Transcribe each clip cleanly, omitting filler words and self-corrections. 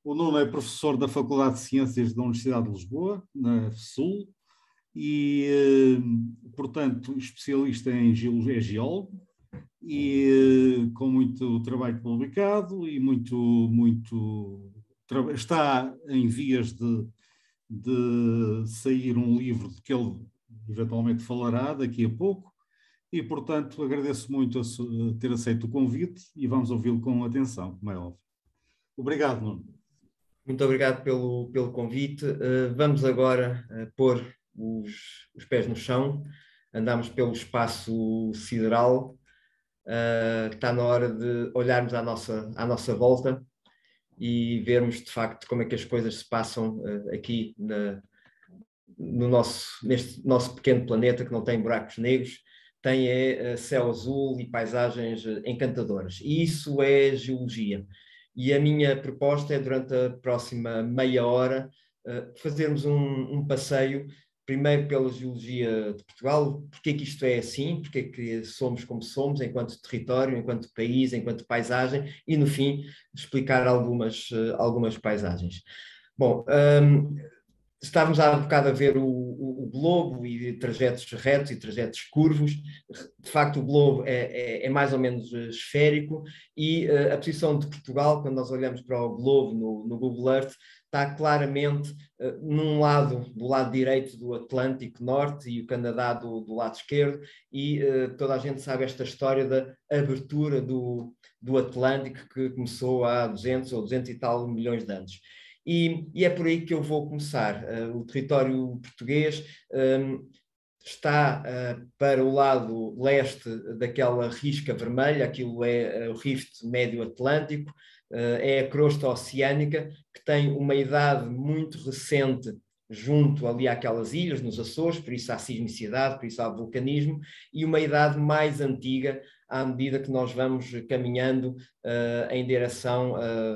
O Nuno é professor da Faculdade de Ciências da Universidade de Lisboa, na FSUL, e, portanto, especialista em geologia, é geólogo, e com muito trabalho publicado e está em vias de sair um livro de que ele eventualmente falará daqui a pouco, e, portanto, agradeço muito ter aceito o convite e vamos ouvi-lo com atenção, como é óbvio. Obrigado, Nuno. Muito obrigado pelo convite. Vamos agora pôr os pés no chão. Andamos pelo espaço sideral. Está na hora de olharmos à nossa volta e vermos, de facto, como é que as coisas se passam aqui neste nosso pequeno planeta que não tem buracos negros, tem céu azul e paisagens encantadoras. E isso é geologia. E a minha proposta é, durante a próxima meia hora, fazermos um passeio, primeiro pela geologia de Portugal, porque é que isto é assim, porque é que somos como somos, enquanto território, enquanto país, enquanto paisagem, e, no fim, explicar algumas paisagens. Bom, estávamos há bocado a ver o globo e trajetos retos e trajetos curvos. De facto, o globo é mais ou menos esférico, e a posição de Portugal, quando nós olhamos para o globo no Google Earth, está claramente do lado direito do Atlântico Norte, e o Canadá do lado esquerdo, e toda a gente sabe esta história da abertura do Atlântico, que começou há 200 ou 200 e tal milhões de anos. E é por aí que eu vou começar. O território português está para o lado leste daquela risca vermelha, aquilo é o Rift Médio Atlântico, é a crosta oceânica, que tem uma idade muito recente junto ali àquelas ilhas, nos Açores, por isso há sismicidade, por isso há vulcanismo, e uma idade mais antiga à medida que nós vamos caminhando em direção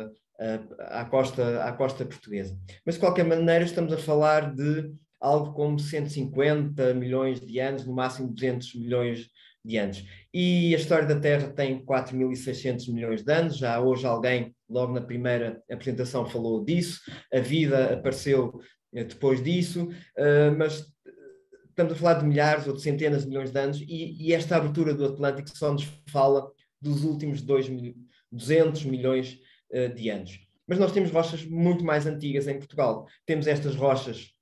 à costa portuguesa. Mas, de qualquer maneira, estamos a falar de algo como 150 milhões de anos, no máximo 200 milhões de anos. E a história da Terra tem 4.600 milhões de anos. Já hoje alguém, logo na primeira apresentação, falou disso. A vida apareceu depois disso, mas estamos a falar de milhares ou de centenas de milhões de anos, e esta abertura do Atlântico só nos fala dos últimos 200 milhões de anos. Mas nós temos rochas muito mais antigas em Portugal. Temos estas rochas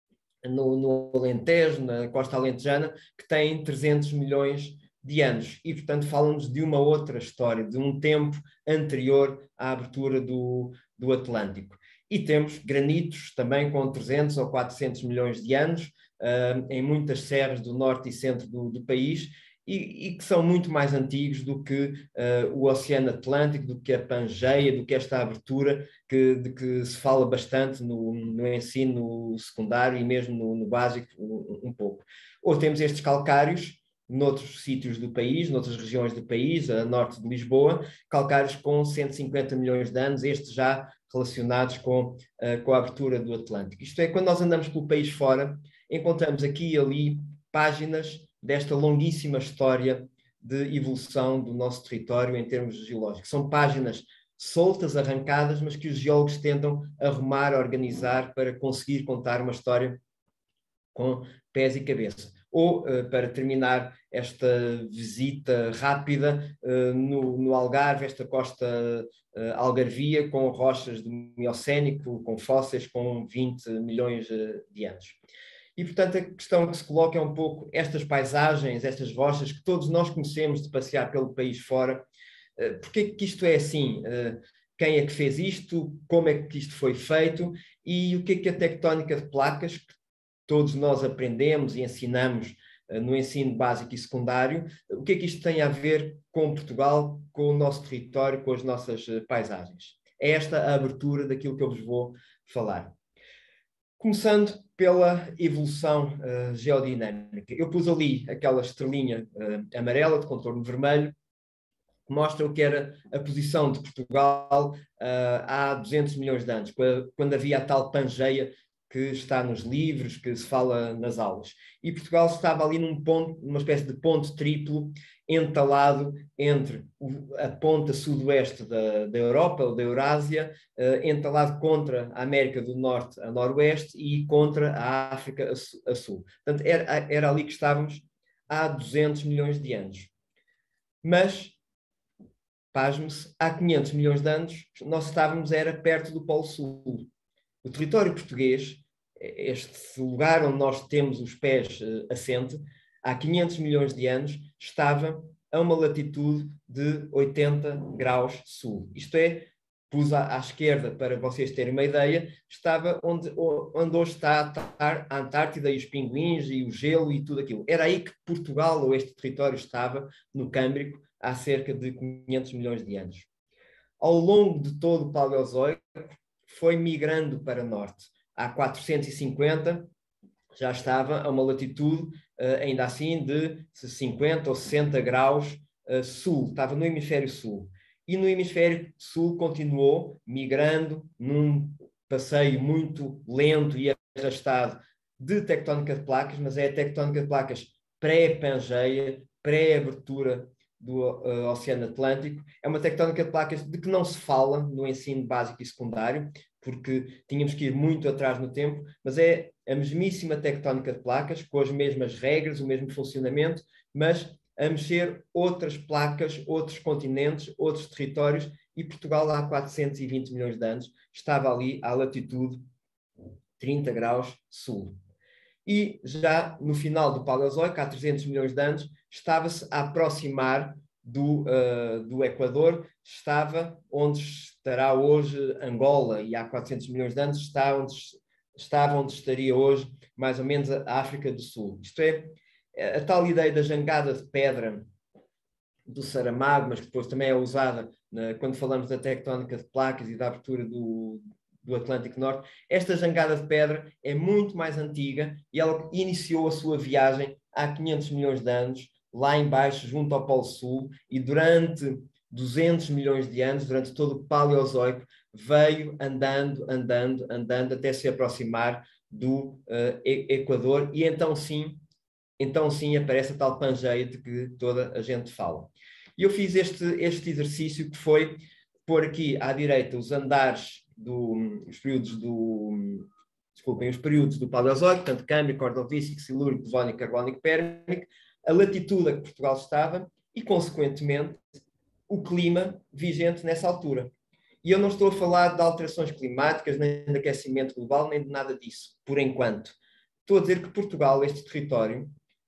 no Alentejo, na costa alentejana, que têm 300 milhões de anos, e, portanto, falam-nos de uma outra história, de um tempo anterior à abertura do Atlântico. E temos granitos também com 300 ou 400 milhões de anos, em muitas serras do norte e centro do país, e que são muito mais antigos do que o Oceano Atlântico, do que a Pangeia, do que esta abertura de que se fala bastante no ensino secundário e mesmo no básico um pouco. Ou temos estes calcários noutros sítios do país, noutras regiões do país, a norte de Lisboa, calcários com 150 milhões de anos, estes já relacionados com a abertura do Atlântico. Isto é, quando nós andamos pelo país fora, encontramos aqui e ali páginas desta longuíssima história de evolução do nosso território em termos geológicos. São páginas soltas, arrancadas, mas que os geólogos tentam arrumar, organizar para conseguir contar uma história com pés e cabeça. Ou, para terminar esta visita rápida, no Algarve, esta costa algarvia, com rochas do Miocénico, com fósseis com 20 milhões de anos. E, portanto, a questão que se coloca é um pouco estas paisagens, estas rochas que todos nós conhecemos de passear pelo país fora. Porquê que isto é assim? Quem é que fez isto? Como é que isto foi feito? E o que é a tectónica de placas, que todos nós aprendemos e ensinamos no ensino básico e secundário, o que é que isto tem a ver com Portugal, com o nosso território, com as nossas paisagens? É esta a abertura daquilo que eu vos vou falar. Começando pela evolução geodinâmica. Eu pus ali aquela estrelinha amarela de contorno vermelho, que mostra o que era a posição de Portugal há 200 milhões de anos, quando havia a tal Pangeia que está nos livros, que se fala nas aulas. E Portugal estava ali num ponto, numa espécie de ponto triplo, entalado entre a ponta sudoeste da Europa, ou da Eurásia, entalado contra a América do Norte, a noroeste, e contra a África a sul. Portanto, era ali que estávamos há 200 milhões de anos. Mas, pasme-se, há 500 milhões de anos, nós estávamos era perto do Polo Sul. O território português, este lugar onde nós temos os pés assente, há 500 milhões de anos, estava a uma latitude de 80 graus sul. Isto é, pus à esquerda, para vocês terem uma ideia, estava onde hoje está a Antártida e os pinguins e o gelo e tudo aquilo. Era aí que Portugal, ou este território, estava, no Câmbrico, há cerca de 500 milhões de anos. Ao longo de todo o Paleozoico, foi migrando para norte. Há 450, já estava a uma latitude, ainda assim, de 50 ou 60 graus sul, estava no hemisfério sul. E no hemisfério sul continuou migrando num passeio muito lento e arrastado de tectónica de placas, mas é a tectónica de placas pré-Pangeia, pré-abertura do Oceano Atlântico. É uma tectónica de placas de que não se fala no ensino básico e secundário, porque tínhamos que ir muito atrás no tempo, mas é a mesmíssima tectónica de placas, com as mesmas regras, o mesmo funcionamento, mas a mexer outras placas, outros continentes, outros territórios, e Portugal há 420 milhões de anos estava ali à latitude 30 graus sul. E já no final do Paleozoico, há 300 milhões de anos, estava-se a aproximar do Equador, estava onde estará hoje Angola, e há 400 milhões de anos estava onde estaria hoje mais ou menos a África do Sul. Isto é, a tal ideia da jangada de pedra do Saramago, mas que depois também é usada quando falamos da tectónica de placas e da abertura do Atlântico Norte. Esta jangada de pedra é muito mais antiga e ela iniciou a sua viagem há 500 milhões de anos, lá embaixo, junto ao Polo Sul, e durante 200 milhões de anos, durante todo o Paleozoico, veio andando, até se aproximar do Equador, e então sim aparece a tal Pangeia de que toda a gente fala. E eu fiz este exercício, que foi pôr aqui à direita os andares os períodos do Paleozoico, portanto, Câmbrico, Ordovícico, Silúrico, Devónico, Carbónico, Pérmico, a latitude a que Portugal estava e, consequentemente, o clima vigente nessa altura. E eu não estou a falar de alterações climáticas, nem de aquecimento global, nem de nada disso, por enquanto. Estou a dizer que Portugal, este território,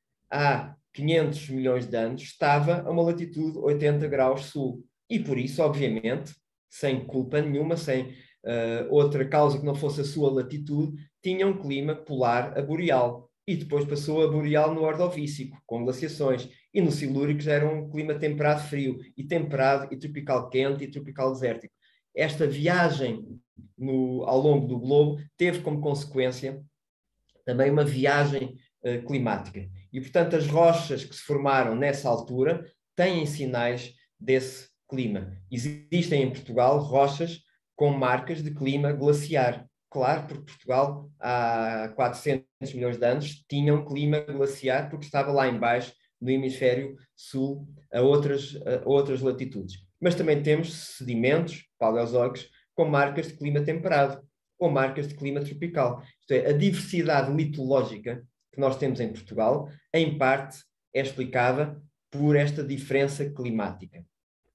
há 500 milhões de anos, estava a uma latitude 80 graus sul. E por isso, obviamente, sem culpa nenhuma, sem outra causa que não fosse a sua latitude, tinha um clima polar a boreal. E depois passou a boreal no Ordovícico, com glaciações. E no Silúrico já era um clima temperado frio, e temperado, e tropical quente, e tropical desértico. Esta viagem ao longo do globo teve como consequência também uma viagem climática. E, portanto, as rochas que se formaram nessa altura têm sinais desse clima. Existem em Portugal rochas com marcas de clima glaciar. Claro, porque Portugal, há 400 milhões de anos, tinha um clima glaciar porque estava lá embaixo, no hemisfério sul, a outras latitudes. Mas também temos sedimentos paleozoicos com marcas de clima temperado, ou marcas de clima tropical. Isto é, a diversidade litológica que nós temos em Portugal, em parte, é explicada por esta diferença climática.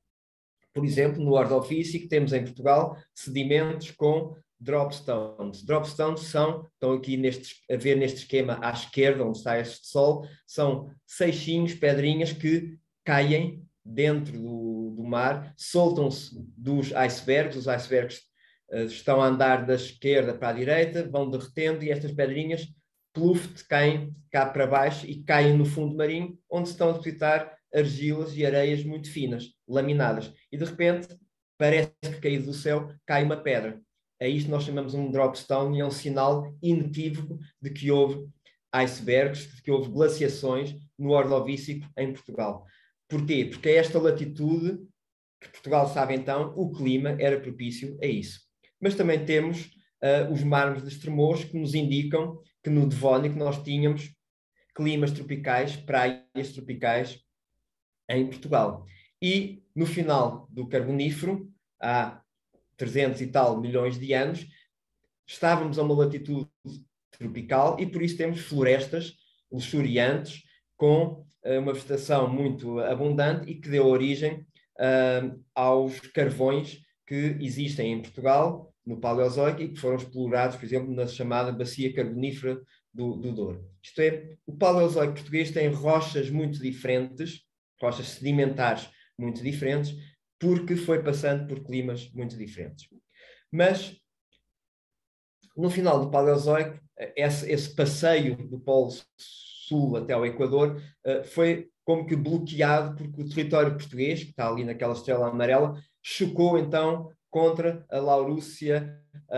Por exemplo, no Ordovícico temos em Portugal sedimentos com dropstones. Dropstones estão aqui a ver neste esquema à esquerda, onde está este sol, são seixinhos, pedrinhas que caem dentro do mar, soltam-se dos icebergs. Os icebergs estão a andar da esquerda para a direita, vão derretendo, e estas pedrinhas, pluft, caem cá para baixo e caem no fundo marinho, onde se estão a depositar argilas e areias muito finas, laminadas. E de repente, parece que caído do céu, cai uma pedra. A isto nós chamamos um dropstone, e é um sinal inequívoco de que houve icebergs, de que houve glaciações no Ordovícico em Portugal. Porquê? Porque a esta latitude que Portugal sabe então, o clima era propício a isso. Mas também temos os mármores de Estremoz, que nos indicam que no Devónico nós tínhamos climas tropicais, praias tropicais em Portugal. E no final do Carbonífero, há 300 e tal milhões de anos, estávamos a uma latitude tropical e por isso temos florestas luxuriantes com uma vegetação muito abundante e que deu origem aos carvões que existem em Portugal no Paleozoico e que foram explorados, por exemplo, na chamada Bacia Carbonífera do Douro. Isto é, o Paleozoico português tem rochas muito diferentes, rochas sedimentares muito diferentes, porque foi passando por climas muito diferentes. Mas, no final do Paleozoico, esse passeio do Polo Sul até ao Equador foi como que bloqueado, porque o território português, que está ali naquela estrela amarela, chocou então contra a Laurússia,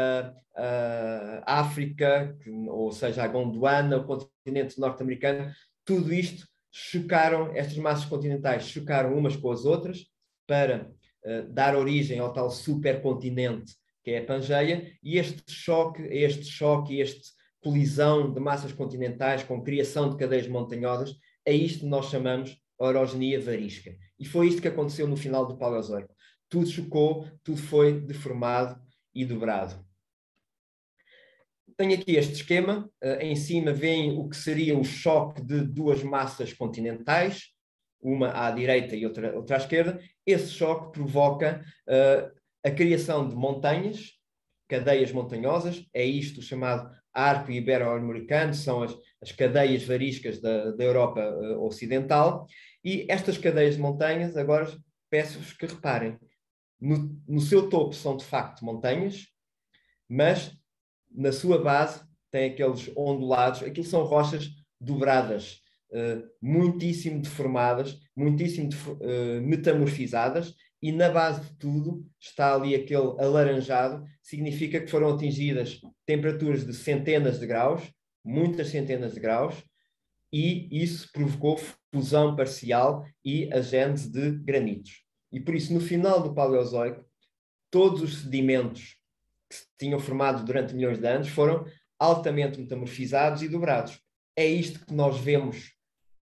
a África, ou seja, a Gondwana, o continente norte-americano. Tudo isto chocaram, estas massas continentais chocaram umas com as outras para dar origem ao tal supercontinente que é a Pangeia, e esta colisão de massas continentais com criação de cadeias montanhosas, é isto que nós chamamos orogenia varisca. E foi isto que aconteceu no final do Paleozoico. Tudo chocou, tudo foi deformado e dobrado. Tenho aqui este esquema. Em cima vem o que seria o choque de duas massas continentais, uma à direita e outra à esquerda. Esse choque provoca a criação de montanhas, cadeias montanhosas, é isto chamado arco ibero-americano, são as cadeias variscas da Europa Ocidental, e estas cadeias de montanhas, agora peço-vos que reparem, no seu topo são de facto montanhas, mas na sua base tem aqueles ondulados, aquilo são rochas dobradas, muitíssimo deformadas, muitíssimo metamorfizadas, e na base de tudo está ali aquele alaranjado, significa que foram atingidas temperaturas de centenas de graus, muitas centenas de graus, e isso provocou fusão parcial e a gênese de granitos. E por isso, no final do Paleozoico, todos os sedimentos que se tinham formado durante milhões de anos foram altamente metamorfizados e dobrados. É isto que nós vemos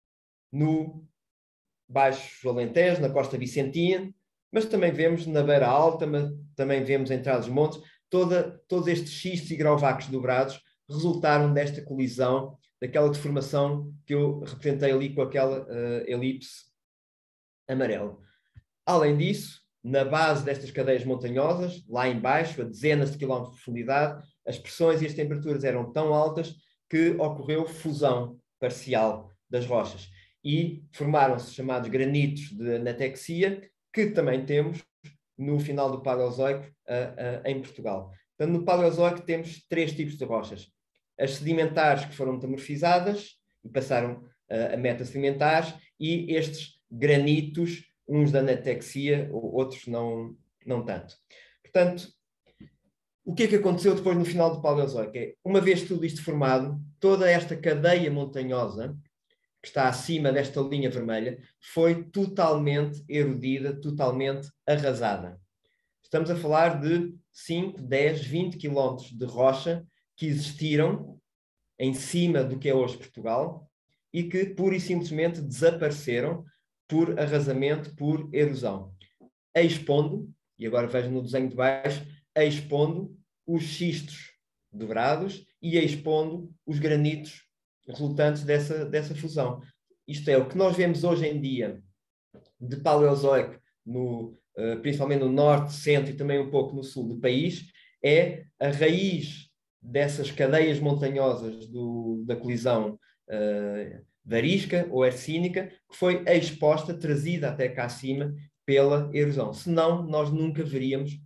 no Baixo Alentejo, na Costa Vicentina, mas também vemos na Beira Alta, mas também vemos em Trás-os-Montes, todos estes xistos e grauvácuos dobrados resultaram desta colisão, daquela deformação que eu representei ali com aquela elipse amarela. Além disso, na base destas cadeias montanhosas, lá embaixo, a dezenas de quilómetros de profundidade, as pressões e as temperaturas eram tão altas que ocorreu fusão parcial das rochas e formaram-se chamados granitos de anatexia, que também temos no final do Paleozoico em Portugal. Portanto, no Paleozoico temos três tipos de rochas. As sedimentares, que foram metamorfizadas e passaram a metasedimentares, e estes granitos, uns da anatexia, outros não tanto. Portanto, o que é que aconteceu depois no final do Paleozoico? Uma vez tudo isto formado, toda esta cadeia montanhosa que está acima desta linha vermelha, foi totalmente erodida, totalmente arrasada. Estamos a falar de 5, 10, 20 quilómetros de rocha que existiram em cima do que é hoje Portugal e que pura e simplesmente desapareceram por arrasamento, por erosão. Expondo, e agora vejo no desenho de baixo, expondo os xistos dobrados e expondo os granitos resultantes dessa fusão. Isto é, o que nós vemos hoje em dia de Paleozoico, principalmente no norte, centro e também um pouco no sul do país, é a raiz dessas cadeias montanhosas da colisão varisca ou hercínica, que foi exposta, trazida até cá acima pela erosão. Senão, nós nunca veríamos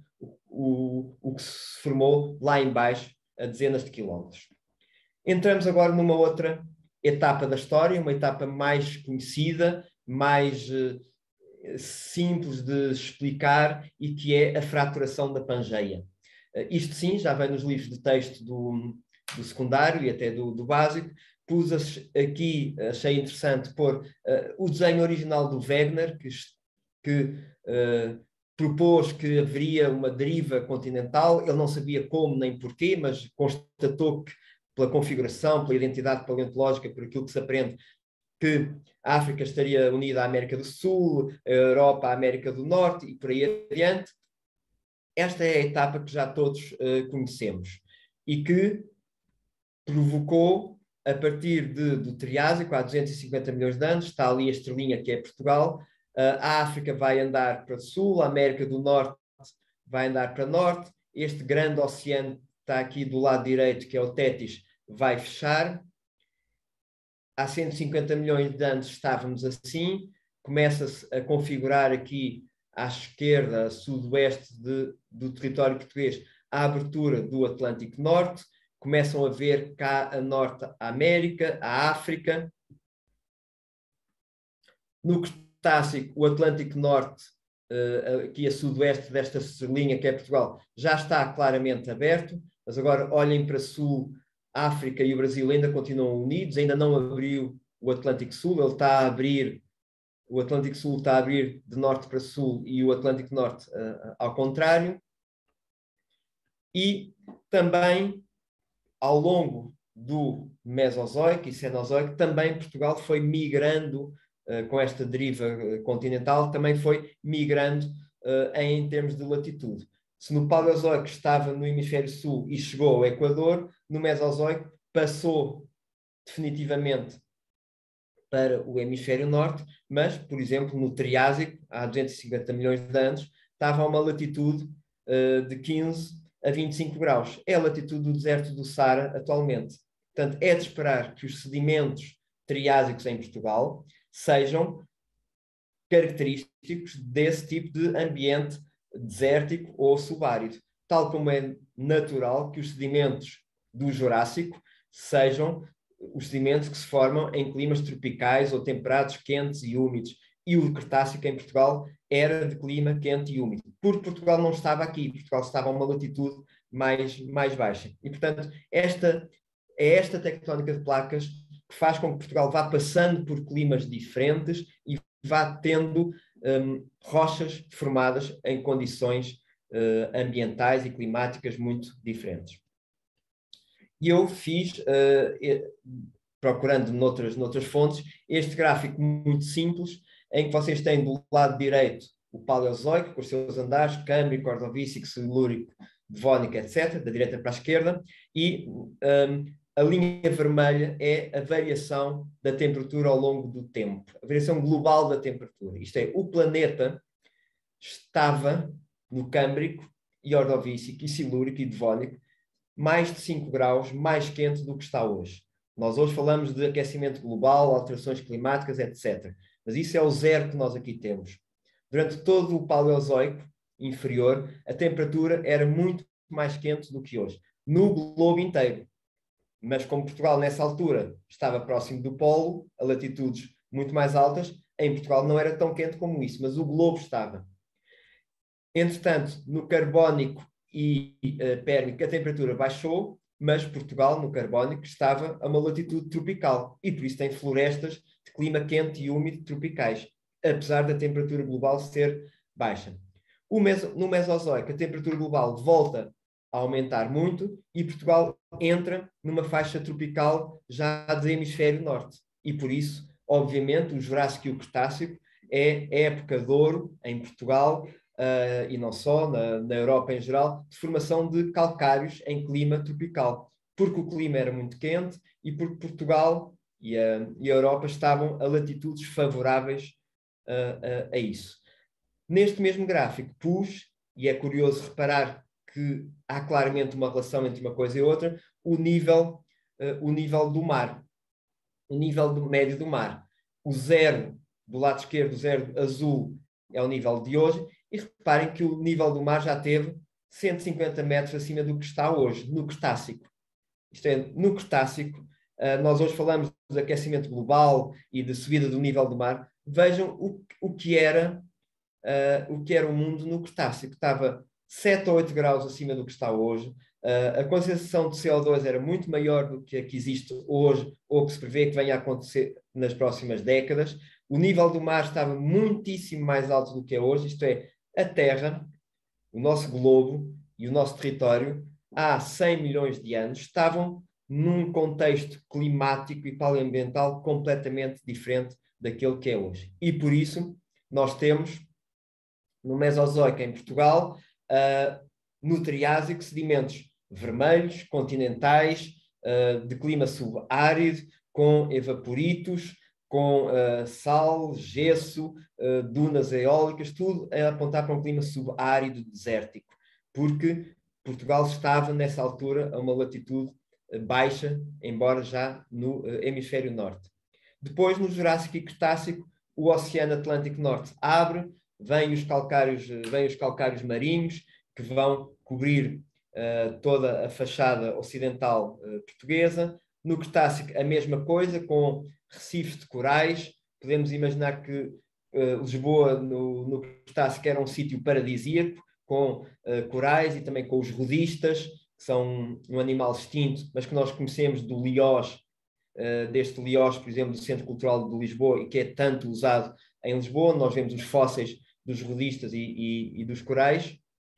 o que se formou lá embaixo, a dezenas de quilómetros. Entramos agora numa outra etapa da história, uma etapa mais conhecida, mais simples de explicar, e que é a fraturação da Pangeia. Isto sim, já vem nos livros de texto do secundário e até do básico. Pus aqui, achei interessante pôr o desenho original do Wegener, que propôs que haveria uma deriva continental. Ele não sabia como nem porquê, mas constatou que, pela configuração, pela identidade paleontológica, por aquilo que se aprende, que a África estaria unida à América do Sul, a Europa à América do Norte e por aí adiante. Esta é a etapa que já todos conhecemos e que provocou, a partir do Triásico, há 250 milhões de anos, está ali a estrelinha que é Portugal, a África vai andar para sul, a América do Norte vai andar para norte, este grande oceano que está aqui do lado direito, que é o Tétis, vai fechar. Há 150 milhões de anos estávamos assim, começa-se a configurar aqui à esquerda, a sudoeste do território português, a abertura do Atlântico Norte, começam a ver cá a norte a América, a África. No Cretácico, o Atlântico Norte, aqui a sudoeste desta linha que é Portugal, já está claramente aberto, mas agora olhem para sul, a África e o Brasil ainda continuam unidos, ainda não abriu o Atlântico Sul, ele está a abrir. O Atlântico Sul está a abrir de norte para sul e o Atlântico Norte ao contrário. E também, ao longo do Mesozoico e Cenozoico, também Portugal foi migrando, com esta deriva continental, também foi migrando em termos de latitude. Se no Paleozoico estava no hemisfério sul e chegou ao Equador, no Mesozoico passou definitivamente para o hemisfério norte, mas, por exemplo, no Triásico, há 250 milhões de anos, estava a uma latitude de 15 a 25 graus. É a latitude do deserto do Saara atualmente. Portanto, é de esperar que os sedimentos triásicos em Portugal sejam característicos desse tipo de ambiente desértico ou subárido, tal como é natural que os sedimentos do Jurássico sejam os sedimentos que se formam em climas tropicais ou temperados, quentes e úmidos. E o Cretácico em Portugal era de clima quente e úmido, porque Portugal não estava aqui, Portugal estava a uma latitude mais baixa. E, portanto, esta tectónica de placas que faz com que Portugal vá passando por climas diferentes e vá tendo rochas formadas em condições ambientais e climáticas muito diferentes. E eu fiz, procurando noutras fontes, este gráfico muito simples, em que vocês têm do lado direito o Paleozoico, com os seus andares, Câmbrico, Ordovícico, Silúrico, Devónico, etc., da direita para a esquerda, e a linha vermelha é a variação da temperatura ao longo do tempo, a variação global da temperatura. Isto é, o planeta estava no Câmbrico, e Ordovícico, e Silúrico, e Devónico, mais de 5 graus mais quente do que está hoje. Nós hoje falamos de aquecimento global, alterações climáticas, etc. Mas isso é o zero que nós aqui temos. Durante todo o Paleozoico inferior, a temperatura era muito mais quente do que hoje, no globo inteiro. Mas como Portugal, nessa altura, estava próximo do Polo, a latitudes muito mais altas, em Portugal não era tão quente como isso, mas o globo estava. Entretanto, no Carbónico e Pérmico, a temperatura baixou, mas Portugal, no Carbónico, estava a uma latitude tropical e por isso tem florestas de clima quente e úmido tropicais, apesar da temperatura global ser baixa. No Mesozoico, a temperatura global volta a aumentar muito e Portugal entra numa faixa tropical já do hemisfério norte. E por isso, obviamente, o Jurássico e o Cretácico é a época de ouro em Portugal, e não só, na Europa em geral, de formação de calcários em clima tropical, porque o clima era muito quente e porque Portugal e a Europa estavam a latitudes favoráveis a isso. Neste mesmo gráfico pus, e é curioso reparar que há claramente uma relação entre uma coisa e outra, o nível do mar, o nível médio do mar. O zero do lado esquerdo, o zero azul, é o nível de hoje, e reparem que o nível do mar já teve 150 metros acima do que está hoje, no Cretácico. Isto é, no Cretácico, nós hoje falamos de aquecimento global e de subida do nível do mar. Vejam o que era o mundo no Cretácico. Estava 7 ou 8 graus acima do que está hoje. A concentração de CO2 era muito maior do que a que existe hoje ou que se prevê que venha a acontecer nas próximas décadas. O nível do mar estava muitíssimo mais alto do que é hoje, isto é, A Terra, o nosso globo e o nosso território, há 100 milhões de anos, estavam num contexto climático e paleoambiental completamente diferente daquele que é hoje. E por isso nós temos, no Mesozoico em Portugal, no Triásico, sedimentos vermelhos, continentais, de clima subárido, com evaporitos, com sal, gesso, dunas eólicas, tudo a apontar para um clima subárido desértico, porque Portugal estava, nessa altura, a uma latitude baixa, embora já no hemisfério norte. Depois, no Jurássico e Cretácico, o Oceano Atlântico Norte abre, vêm os calcários marinhos, que vão cobrir toda a fachada ocidental portuguesa. No Cretácico, a mesma coisa, com recifes de corais. Podemos imaginar que Lisboa, no Cretácico, era um sítio paradisíaco, com corais e também com os rodistas, que são um animal extinto, mas que nós conhecemos do Liós, deste Liós, por exemplo, do Centro Cultural de Lisboa, e que é tanto usado em Lisboa. Nós vemos os fósseis dos rodistas e dos corais.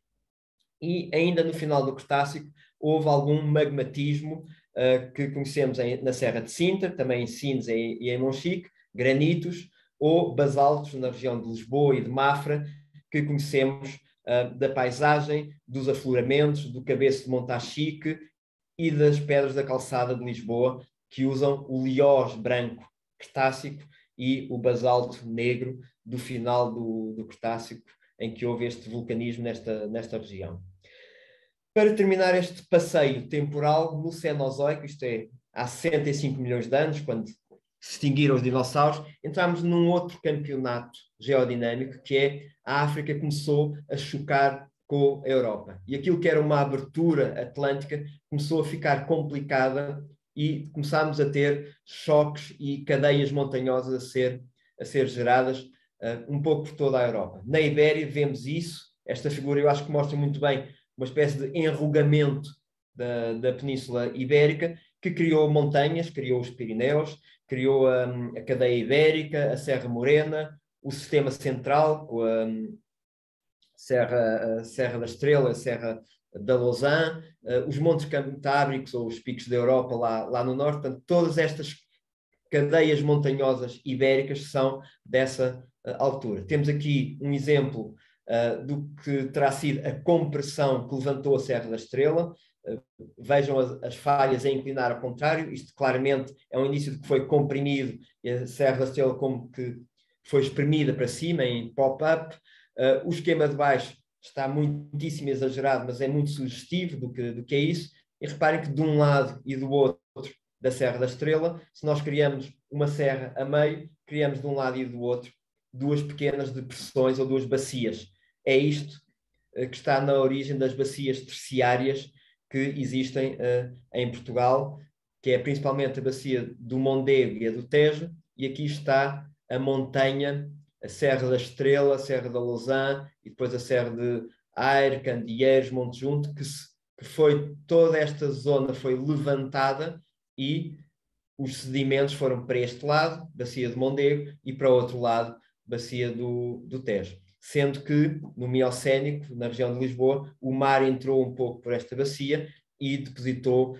E ainda no final do Cretácico houve algum magmatismo que conhecemos na Serra de Sintra, também em Sines e em Monchique, granitos ou basaltos na região de Lisboa e de Mafra, que conhecemos da paisagem, dos afloramentos, do cabeço de Montachique e das pedras da calçada de Lisboa, que usam o liós branco Cretácico e o basalto negro do final do Cretácico, em que houve este vulcanismo nesta região. Para terminar este passeio temporal no Cenozoico, isto é, há 65 milhões de anos, quando se extinguiram os dinossauros, entramos num outro campeonato geodinâmico, que é a África começou a chocar com a Europa. E aquilo que era uma abertura atlântica começou a ficar complicada e começámos a ter choques e cadeias montanhosas a ser geradas um pouco por toda a Europa. Na Ibéria vemos isso. Esta figura eu acho que mostra muito bem uma espécie de enrugamento da Península Ibérica, que criou montanhas, criou os Pirineus, criou a cadeia ibérica, a Serra Morena, o sistema central, com a Serra da Estrela, a Serra da Lausanne, os Montes Cantábricos ou os Picos da Europa lá no norte. Portanto, todas estas cadeias montanhosas ibéricas são dessa altura. Temos aqui um exemplo do que terá sido a compressão que levantou a Serra da Estrela. Vejam as falhas a inclinar ao contrário. Isto claramente é um indício de que foi comprimido e a Serra da Estrela como que foi espremida para cima em pop-up. O esquema de baixo está muitíssimo exagerado, mas é muito sugestivo do que é isso. E reparem que de um lado e do outro da Serra da Estrela, se nós criamos uma serra a meio, criamos de um lado e do outro duas pequenas depressões ou duas bacias. É isto que está na origem das bacias terciárias que existem em Portugal, que é principalmente a bacia do Mondego e a do Tejo, e aqui está a montanha, a Serra da Estrela, a Serra da Lausanne e depois a Serra de Aire, Candeeiros, Monte Junto, que foi toda esta zona foi levantada e os sedimentos foram para este lado, bacia do Mondego, e para o outro lado, bacia do Tejo. Sendo que, no Miocénico, na região de Lisboa, o mar entrou um pouco por esta bacia e depositou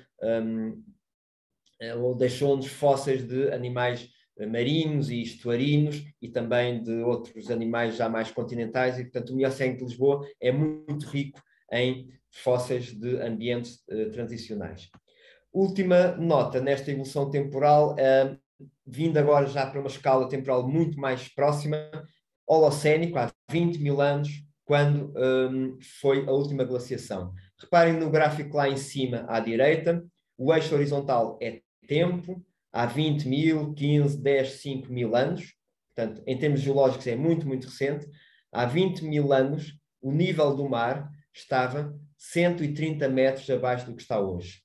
ou deixou-nos fósseis de animais marinhos e estuarinos e também de outros animais já mais continentais, e, portanto, o Miocénico de Lisboa é muito rico em fósseis de ambientes transicionais. Última nota nesta evolução temporal, vindo agora já para uma escala temporal muito mais próxima, Holocénico, há 20 mil anos, quando foi a última glaciação. Reparem no gráfico lá em cima à direita, o eixo horizontal é tempo, há 20 mil, 15, 10, 5 mil anos, portanto, em termos geológicos é muito, muito recente. Há 20 mil anos, o nível do mar estava 130 metros abaixo do que está hoje.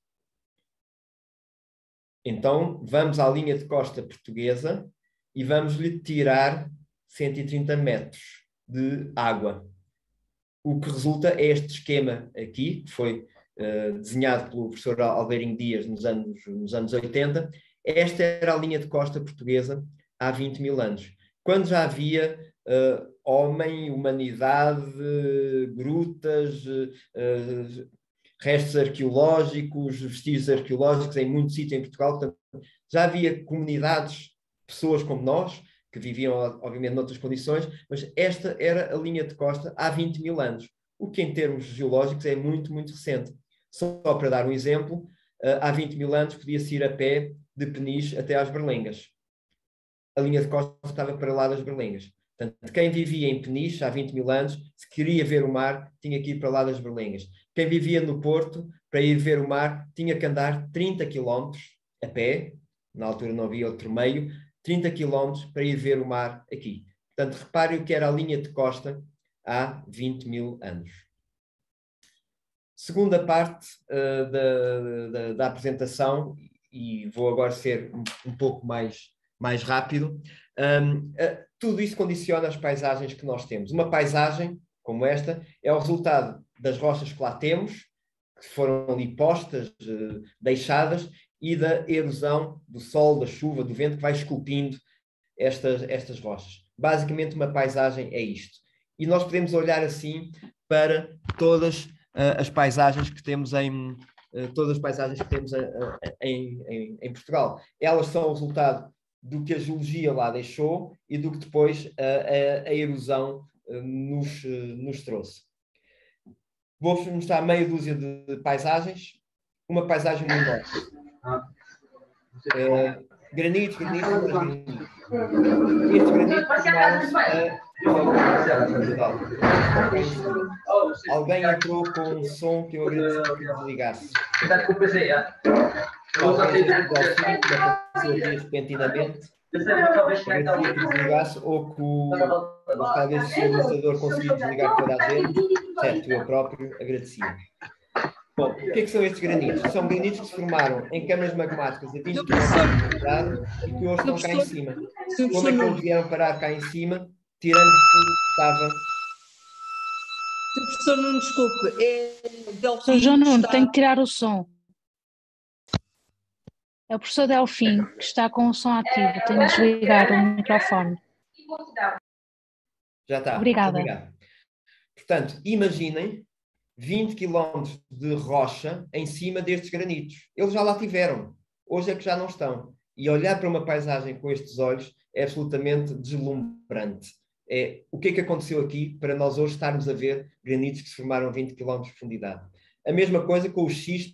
Então, vamos à linha de costa portuguesa e vamos-lhe tirar 130 metros de água. O que resulta é este esquema aqui, que foi desenhado pelo professor Albeirinho Dias nos anos 80. Esta era a linha de costa portuguesa há 20 mil anos, quando já havia homem, humanidade, grutas, restos arqueológicos, vestígios arqueológicos em muitos sítios em Portugal. Portanto, já havia comunidades, pessoas como nós, que viviam, obviamente, noutras condições, mas esta era a linha de costa há 20 mil anos, o que em termos geológicos é muito, muito recente. Só para dar um exemplo, há 20 mil anos podia-se ir a pé de Peniche até às Berlengas. A linha de costa estava para lá das Berlengas. Portanto, quem vivia em Peniche há 20 mil anos, se queria ver o mar, tinha que ir para lá das Berlengas. Quem vivia no Porto, para ir ver o mar, tinha que andar 30 quilómetros a pé, na altura não havia outro meio, 30 quilómetros para ir ver o mar aqui. Portanto, repare o que era a linha de costa há 20 mil anos. Segunda parte da apresentação, e vou agora ser um pouco mais rápido. Tudo isso condiciona as paisagens que nós temos. Uma paisagem como esta é o resultado das rochas que lá temos, que foram ali postas, deixadas, e da erosão do sol, da chuva, do vento, que vai esculpindo estas rochas. Basicamente, uma paisagem é isto. E nós podemos olhar assim para todas as paisagens que temos em Portugal. Elas são o resultado do que a geologia lá deixou e do que depois a erosão nos trouxe. Vou-vos mostrar meia dúzia de paisagens. Uma paisagem no norte. Granitos. Estes granitos alguém entrou com um som que eu agradeço que desligasse. Repentinamente. Agradecia que desligasse ou que talvez se o administrador conseguir desligar toda a gente, certo, eu próprio agradecia. Bom, o que é que são estes granitos? São granitos que se formaram em câmaras magmáticas a 20 km de profundidade e que hoje estão cá em cima. Como é que eles vieram parar cá em cima, tirando tudo que estava... Professor Nuno, desculpe, Professor João Nuno, tem que tirar o som. É o professor Delfim que está com o som ativo, tem de desligar o microfone. Já está. Obrigada. Obrigado. Portanto, imaginem 20 km de rocha em cima destes granitos. Eles já lá tiveram. Hoje é que já não estão. E olhar para uma paisagem com estes olhos é absolutamente deslumbrante. O que é que aconteceu aqui para nós hoje estarmos a ver granitos que se formaram a 20 km de profundidade? A mesma coisa com os xistos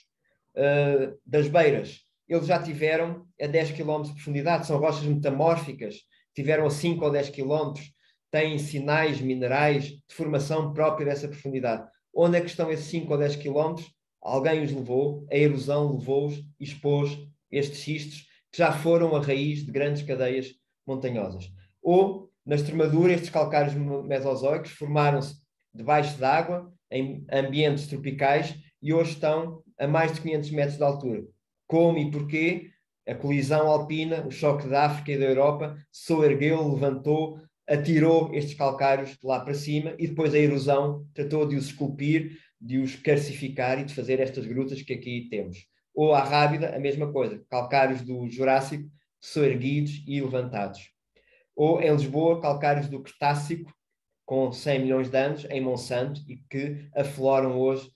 das beiras. Eles já tiveram a 10 km de profundidade. São rochas metamórficas. Tiveram a 5 ou 10 km. Têm sinais minerais de formação própria dessa profundidade. Onde é que estão esses 5 ou 10 quilómetros? Alguém os levou, a erosão levou-os e expôs estes xistos que já foram a raiz de grandes cadeias montanhosas. Ou, na Extremadura, estes calcários mesozoicos formaram-se debaixo d'água, em ambientes tropicais, e hoje estão a mais de 500 metros de altura. Como e porquê? A colisão alpina, o choque da África e da Europa, soergueu, levantou, atirou estes calcários lá para cima e depois a erosão tratou de os esculpir, de os calcificar e de fazer estas grutas que aqui temos. Ou a Rábida, a mesma coisa, calcários do Jurássico soerguidos e levantados. Ou em Lisboa, calcários do Cretácico com 100 milhões de anos em Monsanto e que afloram hoje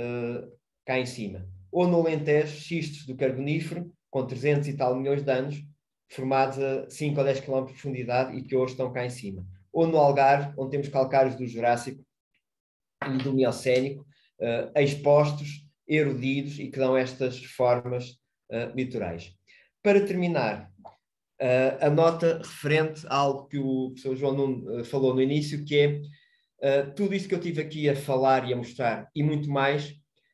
cá em cima. Ou no Alentejo, xistos do Carbonífero com 300 e tal milhões de anos formados a 5 ou 10 km de profundidade e que hoje estão cá em cima. Ou no Algarve, onde temos calcários do Jurássico e do Miocénico, expostos, erodidos e que dão estas formas litorais. Para terminar, a nota referente a algo que o professor João Nuno falou no início, que é tudo isso que eu tive aqui a falar e a mostrar e muito mais,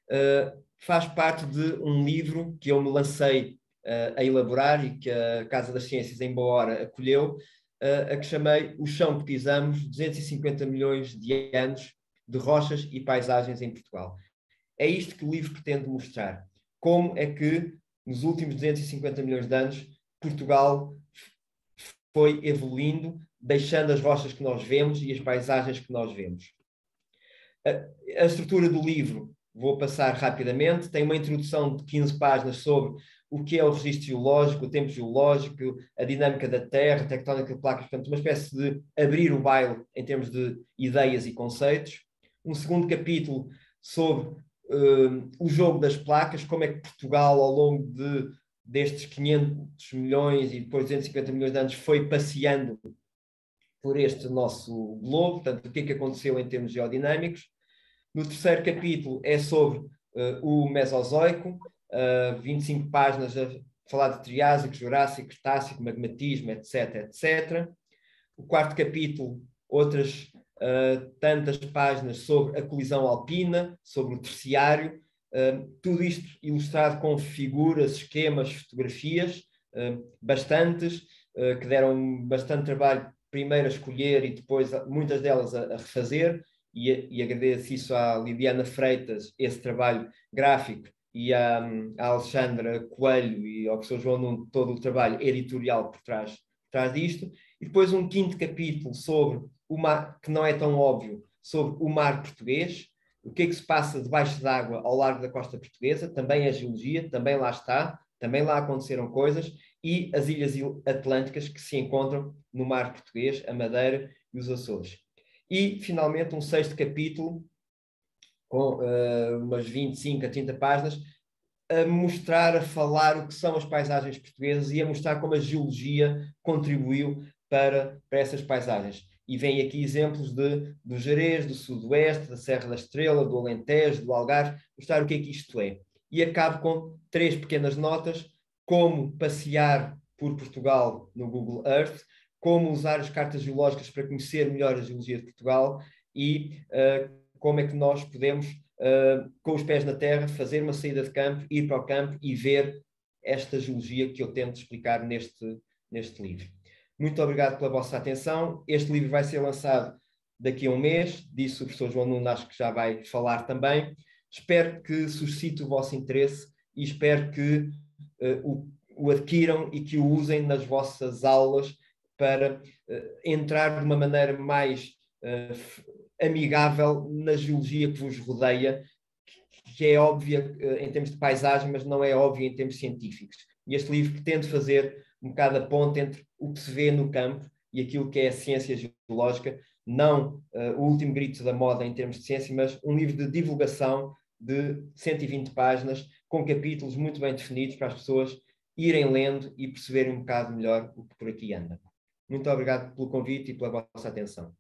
faz parte de um livro que eu me lancei a elaborar e que a Casa das Ciências em boa hora acolheu, a que chamei O Chão que Pisamos, 250 milhões de anos de rochas e paisagens em Portugal. É isto que o livro pretende mostrar. Como é que, nos últimos 250 milhões de anos, Portugal foi evoluindo, deixando as rochas que nós vemos e as paisagens que nós vemos. A estrutura do livro, vou passar rapidamente, tem uma introdução de 15 páginas sobre o que é o registro geológico, o tempo geológico, a dinâmica da Terra, a tectónica de placas, portanto, uma espécie de abrir o baile em termos de ideias e conceitos. Um segundo capítulo sobre o jogo das placas, como é que Portugal, ao longo destes 500 milhões e depois 250 milhões de anos, foi passeando por este nosso globo, portanto, o que é que aconteceu em termos geodinâmicos. No terceiro capítulo é sobre o Mesozoico, 25 páginas a falar de Triásico, Jurássico, Cretácico, magmatismo, etc, etc. O quarto capítulo, outras tantas páginas sobre a colisão alpina, sobre o terciário, tudo isto ilustrado com figuras, esquemas, fotografias, bastantes, que deram bastante trabalho primeiro a escolher e depois muitas delas a refazer, e agradeço isso à Lidiana Freitas, esse trabalho gráfico, e à Alexandra Coelho e ao professor João Nuno, todo o trabalho editorial por trás disto. E depois um quinto capítulo sobre o mar, que não é tão óbvio, sobre o mar português, o que é que se passa debaixo d'água ao largo da costa portuguesa, também a geologia, também lá está, também lá aconteceram coisas, e as ilhas atlânticas que se encontram no mar português, a Madeira e os Açores. E, finalmente, um sexto capítulo, com umas 25 a 30 páginas, a mostrar, a falar o que são as paisagens portuguesas e a mostrar como a geologia contribuiu para essas paisagens. E vem aqui exemplos do Gerês, do Sudoeste, da Serra da Estrela, do Alentejo, do Algarve, mostrar o que é que isto é. E acabo com 3 pequenas notas, como passear por Portugal no Google Earth, como usar as cartas geológicas para conhecer melhor a geologia de Portugal e como é que nós podemos, com os pés na terra, fazer uma saída de campo, ir para o campo e ver esta geologia que eu tento explicar neste livro. Muito obrigado pela vossa atenção. Este livro vai ser lançado daqui a um mês, disse o professor João Nuno, acho que já vai falar também. Espero que suscite o vosso interesse e espero que o adquiram e que o usem nas vossas aulas para entrar de uma maneira mais amigável na geologia que vos rodeia, que é óbvia em termos de paisagem, mas não é óbvia em termos científicos. E este livro pretende fazer um bocado a ponte entre o que se vê no campo e aquilo que é a ciência geológica, não o último grito da moda em termos de ciência, mas um livro de divulgação de 120 páginas, com capítulos muito bem definidos para as pessoas irem lendo e perceberem um bocado melhor o que por aqui anda. Muito obrigado pelo convite e pela vossa atenção.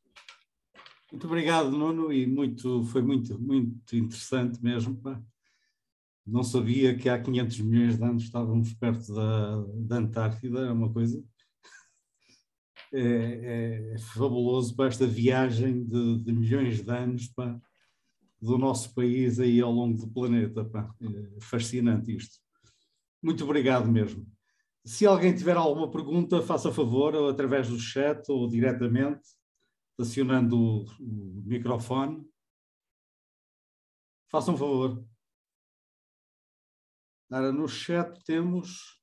Muito obrigado, Nuno, e foi muito interessante mesmo. Pá. Não sabia que há 500 milhões de anos estávamos perto da Antártida, é uma coisa. É fabuloso para esta viagem de milhões de anos, pá, do nosso país aí ao longo do planeta. Pá. É fascinante isto. Muito obrigado mesmo. Se alguém tiver alguma pergunta, faça favor, ou através do chat ou diretamente, acionando o microfone. Façam favor. Agora, no chat temos...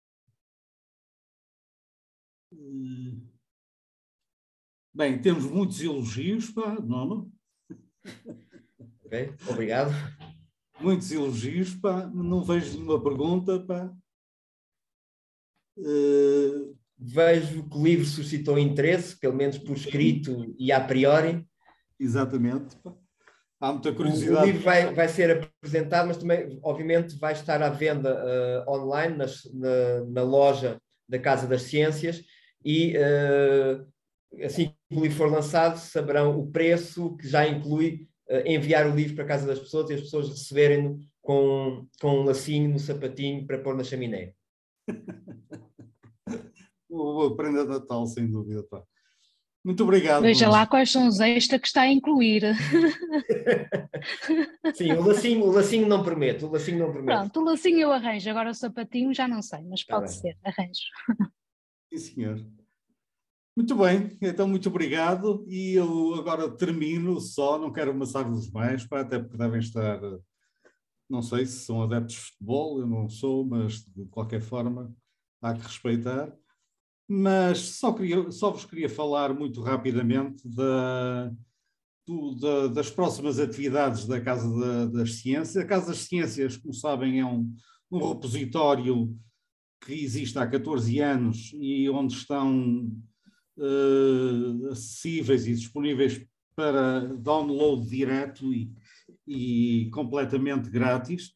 Bem, temos muitos elogios, pá, Nuno. Ok, obrigado. Muitos elogios, pá. Não vejo nenhuma pergunta, pá. Vejo que o livro suscitou interesse, pelo menos por escrito e a priori. Exatamente. Pá. Há muita curiosidade. O livro vai ser apresentado, mas também, obviamente, vai estar à venda online na loja da Casa das Ciências e, assim que o livro for lançado, saberão o preço, que já inclui enviar o livro para a casa das pessoas e as pessoas receberem-no com um lacinho no sapatinho para pôr na chaminé. Uma prenda de Natal, sem dúvida. Pá. Muito obrigado. Veja lá quais são os extras que está a incluir. Sim, o lacinho não prometo. O lacinho não prometo. Pronto, o lacinho eu arranjo, agora o sapatinho já não sei, mas pode bem. ser, arranjo. Sim, senhor. Muito bem, então muito obrigado. E eu agora termino só, não quero amassar-vos mais, pá, até porque devem estar, não sei se são adeptos de futebol, eu não sou, mas de qualquer forma há que respeitar. Mas só vos queria falar muito rapidamente das próximas atividades da Casa das Ciências. A Casa das Ciências, como sabem, é um um repositório que existe há 14 anos e onde estão acessíveis e disponíveis para download direto e completamente grátis.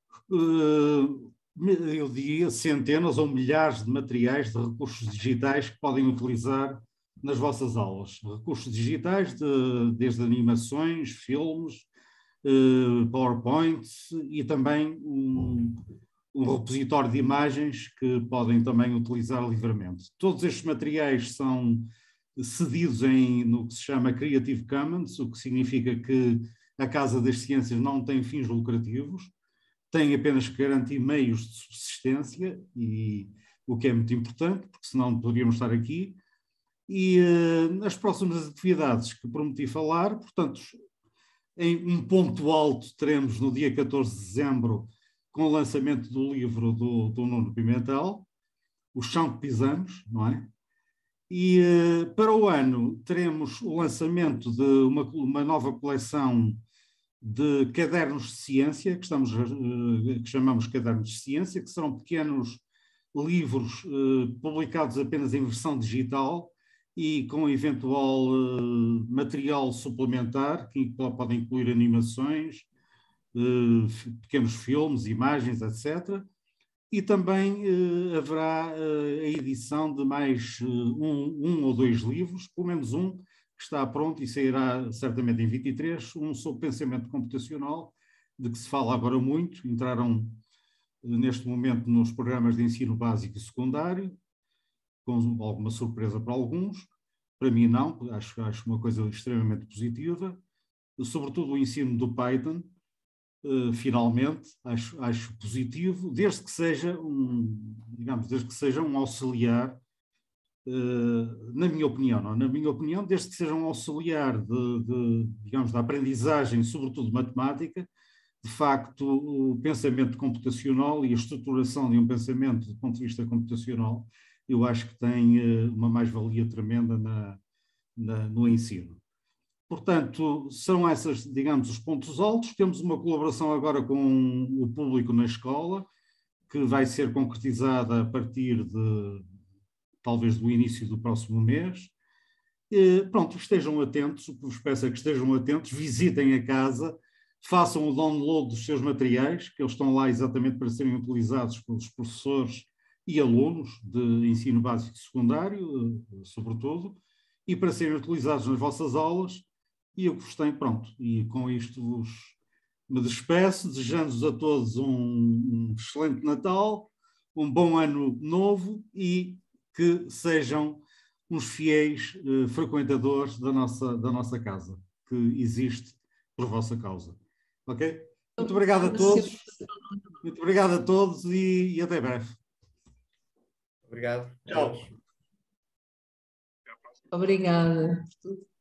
Eu diria centenas ou milhares de materiais de recursos digitais que podem utilizar nas vossas aulas. Recursos digitais desde animações, filmes, PowerPoint e também um repositório de imagens que podem também utilizar livremente. Todos estes materiais são cedidos no que se chama Creative Commons, o que significa que a Casa das Ciências não tem fins lucrativos, tem apenas que garantir meios de subsistência, o que é muito importante, porque senão não poderíamos estar aqui. E as próximas atividades que prometi falar, portanto, em um ponto alto teremos no dia 14 de dezembro, com o lançamento do livro do Nuno Pimentel, O Chão que Pisamos, não é? E para o ano teremos o lançamento de uma nova coleção de cadernos de ciência, que chamamos cadernos de ciência, que serão pequenos livros publicados apenas em versão digital e com eventual material suplementar, que podem incluir animações, pequenos filmes, imagens, etc. E também haverá a edição de mais um ou dois livros, pelo menos um, que está pronto e sairá certamente em 23, um sobre pensamento computacional, de que se fala agora muito, entraram neste momento nos programas de ensino básico e secundário, com alguma surpresa para alguns, para mim não, acho uma coisa extremamente positiva, sobretudo o ensino do Python, finalmente, acho positivo, desde que seja um auxiliar, na minha opinião, não? Na minha opinião, desde que seja um auxiliar da aprendizagem, sobretudo de matemática. De facto, o pensamento computacional e a estruturação de um pensamento do ponto de vista computacional, eu acho que tem uma mais-valia tremenda no ensino. Portanto, são esses, digamos, os pontos altos. Temos uma colaboração agora com o público na escola, que vai ser concretizada a partir talvez do início do próximo mês. Pronto, estejam atentos, o que vos peço é que estejam atentos, visitem a casa, façam o download dos seus materiais, que eles estão lá exatamente para serem utilizados pelos professores e alunos de ensino básico e secundário, sobretudo, e para serem utilizados nas vossas aulas. E eu gostei, pronto, e com isto me despeço, desejando-vos a todos um excelente Natal, um bom ano novo e que sejam uns fiéis frequentadores da nossa casa, que existe por vossa causa. Ok? Muito obrigado a todos. Muito obrigado a todos e até breve. Obrigado. Tchau. Obrigada por tudo.